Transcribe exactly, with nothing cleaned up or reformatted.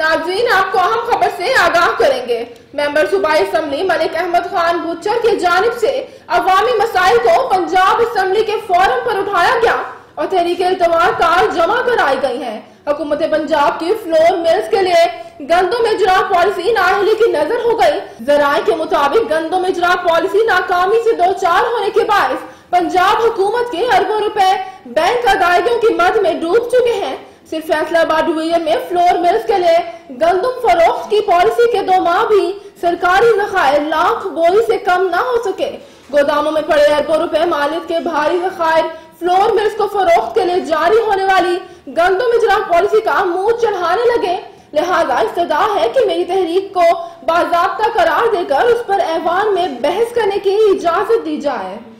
नाज़रीन, आपको अहम खबर से आगाह करेंगे। मेंबर सूबाई असम्बली मलिक अहमद खान बुच्चर की जानिब से अवामी मसाइल को पंजाब असम्बली के फोरम पर उठाया गया और तहरीके इतवार कार जमा कराई गई है। हुकूमत पंजाब की फ्लोर मिल्स के लिए गंदम इजरा पॉलिसी नाअहली की नजर हो गई। जराए के मुताबिक गंदम इजरा पॉलिसी नाकामी से दो चार होने के बाद पंजाब हुकूमत के अरबों रुपए बैंक अदायगियों की मद में डूब चुके हैं। सिर्फ फैसलाबाद डिवीजन में फ्लोर मिल्स के लिए गंदम फरोख्त की पॉलिसी के दो माह भी सरकारी जखायर लाख बोरी से कम ना हो सके। गोदामों में पड़े अरबों रुपए मालिक के भारी जखायर फ्लोर मिल्स को फरोख्त के लिए जारी होने वाली गंदम इजरा पॉलिसी का मुंह चढ़ाने लगे। लिहाजा इस्तदा है कि मेरी तहरीक को बाज़ाब्ता करार देकर उस पर ऐवान में बहस करने की इजाजत दी जाए।